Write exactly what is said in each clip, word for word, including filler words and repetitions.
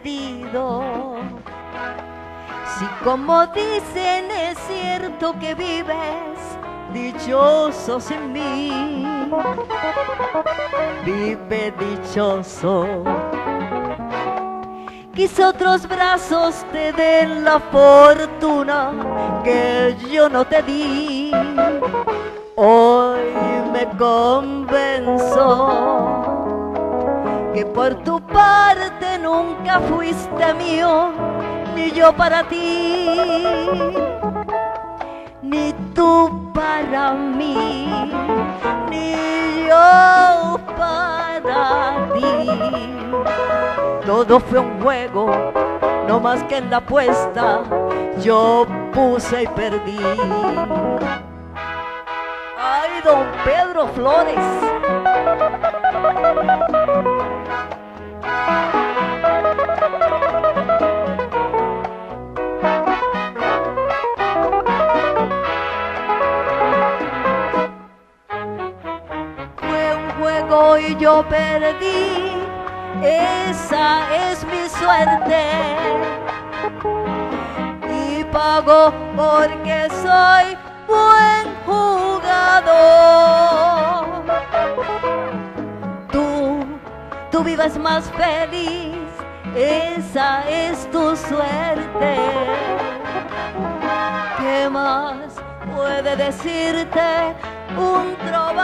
perdido. Si como dicen es cierto que vives dichoso sin mí, vive dichoso. Quizá otros brazos te den la fortuna que yo no te di. Hoy me convenzo que por tu parte nunca fuiste mío, ni yo para ti, ni tú para mí, ni yo para ti. Todo fue un juego, no más que en la apuesta yo puse y perdí. ¡Ay, don Pedro Flores! Fue un juego y yo perdí, esa es mi suerte, y pago porque soy buen jugador. Tú, tú vives más feliz, esa es tu suerte. ¿Qué más puede decirte un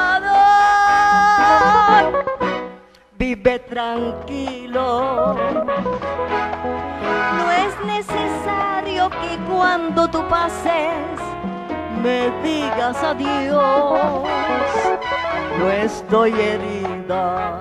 trovador? Vive tranquilo, no es necesario que cuando tú pases me digas adiós. No estoy herida,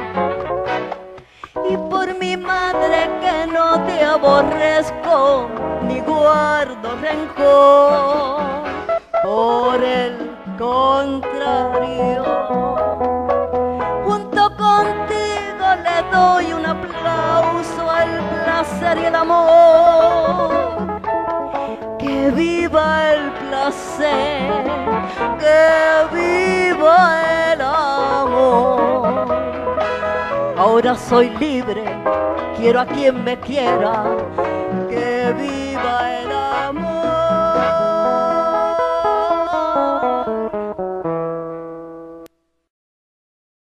y por mi madre que no te aborrezco ni guardo rencor. Por el contrario, junto contigo le doy un aplauso al placer y el amor. Que viva el placer, que viva el amor. Ahora soy libre, quiero a quien me quiera, que viva el